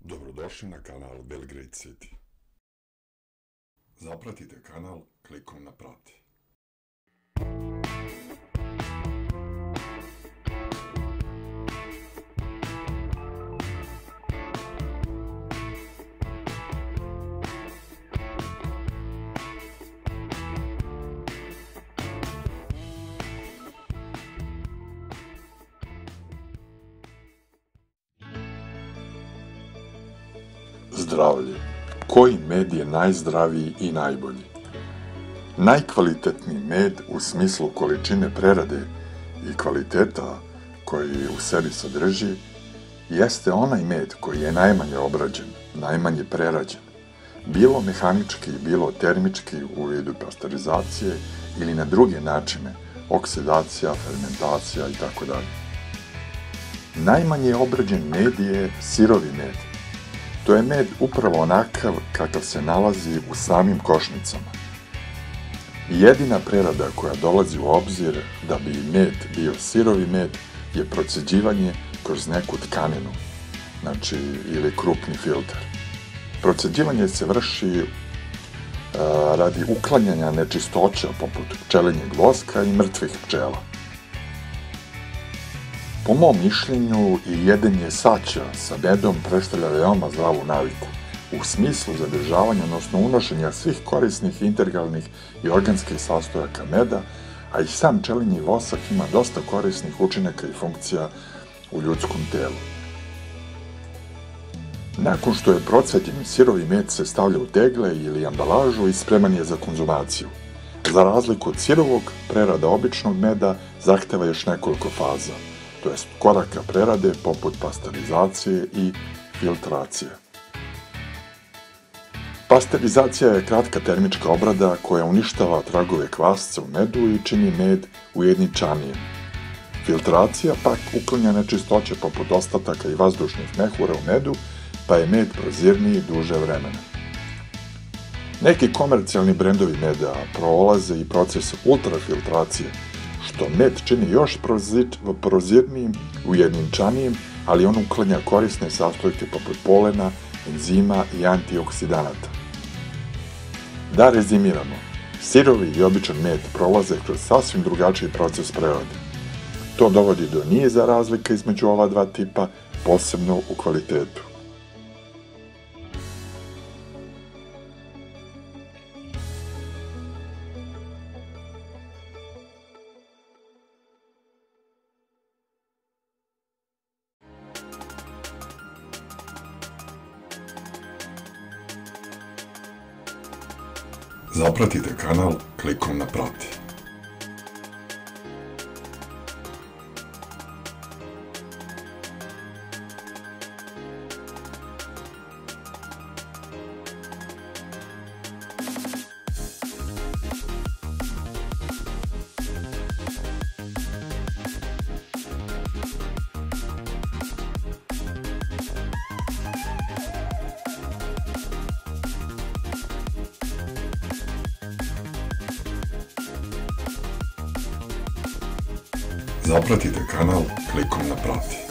Dobrodošli na kanal Belgrade City. Zapratite kanal klikom na prati. Zdravlje. Koji med je najzdraviji i najbolji? Najkvalitetniji med u smislu količine prerade i kvaliteta koji u sebi sadrži jeste onaj med koji je najmanje obrađen, najmanje prerađen, bilo mehanički, bilo termički u vidu pasterizacije ili na druge načine, oksidacija, fermentacija itd. Najmanje obrađen med je sirovi med. To je med upravo onakav kakav se nalazi u samim košnicama. Jedina prerada koja dolazi u obzir da bi med bio sirovi med je proceđivanje kroz neku tkaninu, znači ili krupni filter. Proceđivanje se vrši radi uklanjanja nečistoća poput pčelinjeg voska i mrtvih pčela. Po mom mišljenju, i jedenje saća sa medom predstavlja veoma zdravu naviku, u smislu zadržavanja, odnosno unošenja svih korisnih, integralnih i organskih sastojaka meda, a i sam pčelinji vosak ima dosta korisnih učinaka i funkcija u ljudskom telu. Nakon što je procveđen, sirovi med se stavlja u tegle ili ambalažu i spreman je za konzumaciju. Za razliku od sirovog, prerada običnog meda zahteva još nekoliko faza, to jest koraka prerade poput pasterizacije i filtracije. Pasterizacija je kratka termička obrada koja uništava tragove kvasca u medu i čini med ujedničanijim. Filtracija pak uklanja nečistoće poput ostataka i vazdušnih mehura u medu, pa je med prozirniji duže vremena. Neki komercijalni brendovi meda prolaze i proces ultrafiltracije, što med čini još prozirnijim, ujedinčanijim, ali on uklanja korisne sastojke poput polena, enzima i antioksidanata. Da rezimiramo, sirovi i običan med prolaze kroz sasvim drugačiji proces prerade. To dovodi do niza razlika između ova dva tipa, posebno u kvalitetu. Zapratite kanal klikom na prati. Zapratite kanal klikom na prati.